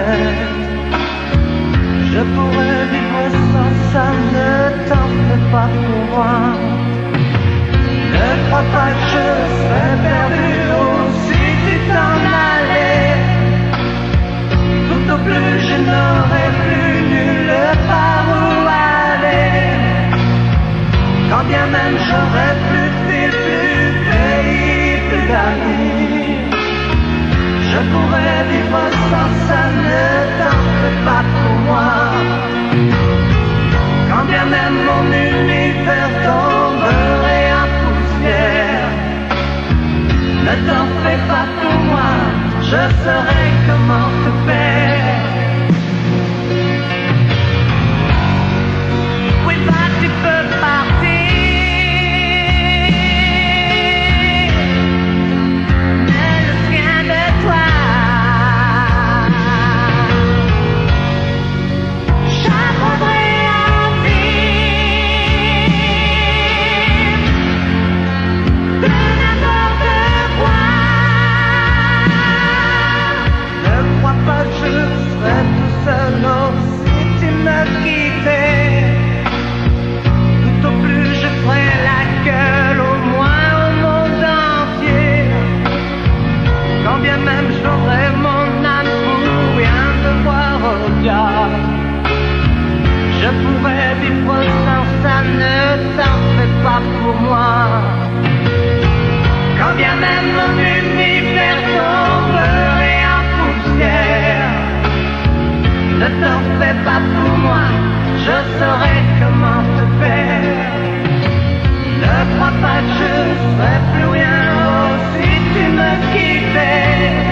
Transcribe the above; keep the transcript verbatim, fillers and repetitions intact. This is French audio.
connaître. Je pourrais vivre sans ça, ne t'en fais pas pour moi. Ne crois pas que je serais perdu, oh, si tu t'en allais. Tout au plus je n'aurais plus nulle part où aller. Quand bien même j'aurais plus de fil, plus de pays, plus d'amis, je pourrais vivre sans ça, ne t'en fais pas pour moi. Quand bien même mon univers tomberait en poussière, ne t'en fais pas pour moi, je saurais comment te faire. Oui, bah tu peux partir, mais je viens de toi. J'apprendrai à vivre de n'importe quoi. Ne crois pas que je serais tout seul, oh, si tu me quittais. Tout au plus je ferais la gueule, au moins au monde entier. Quand bien même j'aurais mon âme pour rien devoir au diable, je pourrais vivre sans ça, ne t'en fais pas pour moi. Quand bien même mon univers tomberait en poussière, ne t'en fais pas pour moi, je saurais comment te faire. Ne crois pas que je serais plus rien, oh, si tu me quittais.